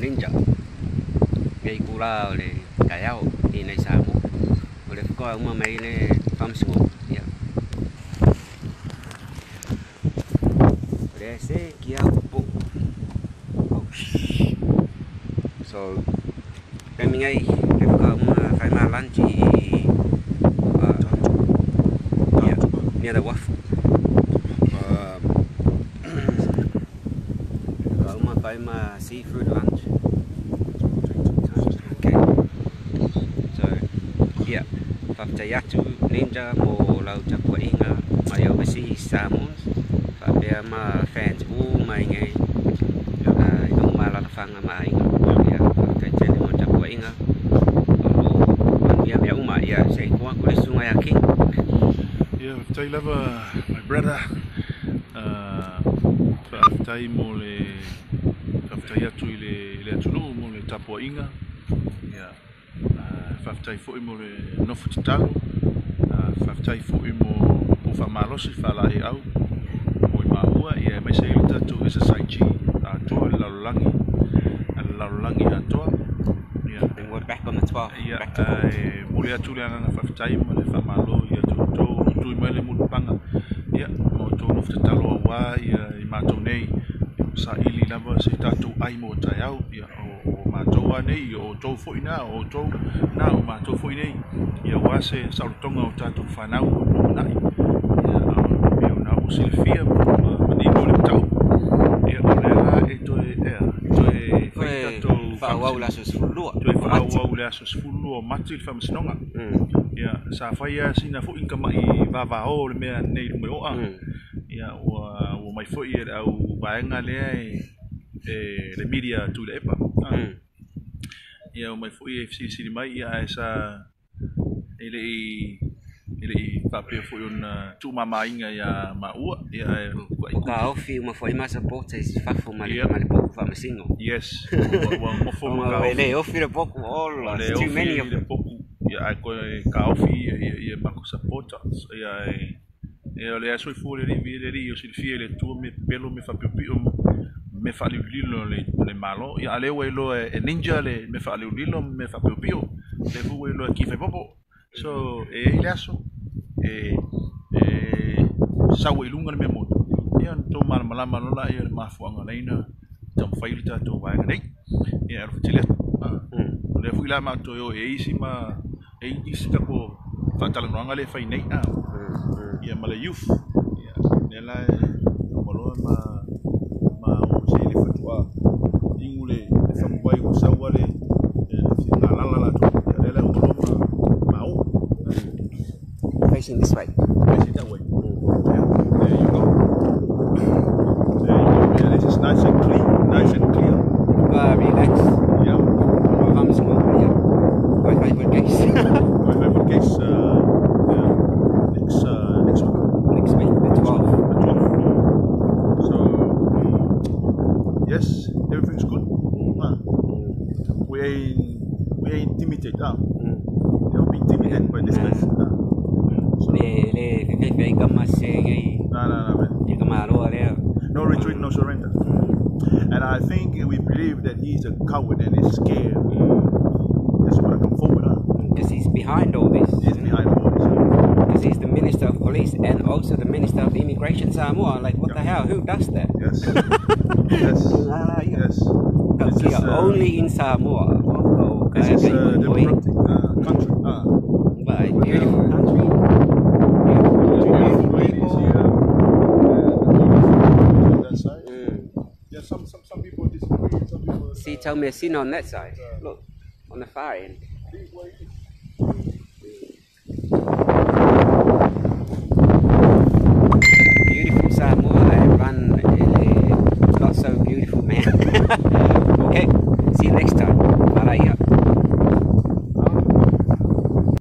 ninja. Ngay kula oleh kayau di nei Samoa. Oleh ko uma mai le famsingo. Ya. Oleh se kia po. So kami ngai ke ko uma kai ma lunch near the wharf. I'm seafood lunch. Okay. So yeah, Fafjayatu Ninja mo lau chapua inga my overseas salmons. Fabia ma fans my ngay yung malalafanga ma inga. Yeah, Fafjayatu mo chapua inga. Yeah, yeah, yeah, say kuang kulis sungai aki. Yeah, Fafjay lava my brother. Fafjay mo le Fafjay atu le atunu mo le tapua inga. Ya. Fafjay fo mo le nofu talo. Fafjay fo mo famalosi fala e au. Mo maua ia mai se tatu esa saichi atoa lalangi atoa. Yeah. And we're back on the 12th. Yeah. Mo le atu le anga Fafjay mo le famalo ia tu mai le mulupanga. Ya, mo to nofu talo wa ia I matou nei. Sa ili lava se tatou ai mo tai au ia o matou nei o tou foi na o tou na o matou foi nei ia wa se sautonga o tatou fanau nai ia na o silfia ni mo le tau ia o le e foi tatou fa wa la sos fulua to fa wa la sos fulua matil fam sinonga ia sa fa ia sina fo inka mai va o le me nei mo o ia o mai foi au baenga le le media tu le epa ia o mai foi FCC mai ia esa ele pape foi tu mama inga ia maua ia ka ofi uma foi mais support is fafo mali pouco famasingo yes mo foi ele ofi le pouco all too many of them ia ai ko ka ofi ia ma supporters ia e ole aso I fuori di vedere io si fiele tu me bello me fa più me fa lilo le malo e ale lo e ninja le me fa lilo me fa più le fu lo chi fa popo so e le aso sa we lunga me mo e to mal no la e ma fu anga leina tam fail ta to va nei e ero tile le fu la ma to yo e isi ma e isi ta ko fa tala no anga le fa nei ia mala youth ia nela malo ma o se le fatua ingule fa mbai ko sawale na la to nela o ma o facing this way facing that way yeah there you go yeah this is nice and clear relax yeah vamos com yeah my favorite case next week, the 12th. So, yes, everything's good. We ain't intimidated. Don't be intimidated by this guys. No retreat, no surrender. And I think we believe that he's a coward and he's scared. That's what I come forward on. Because he's behind all this. He's behind all this. Because he's the Minister of Police and also the Minister of Immigration Samoa. Like, what the hell? Who does that? Yes. Yes. This is only in Samoa. This is a democratic country. But beautiful country. Beautiful ladies here. On that side. Yeah, some people disagree. Some people. See, tell me a scene on that side. Look, on the far end.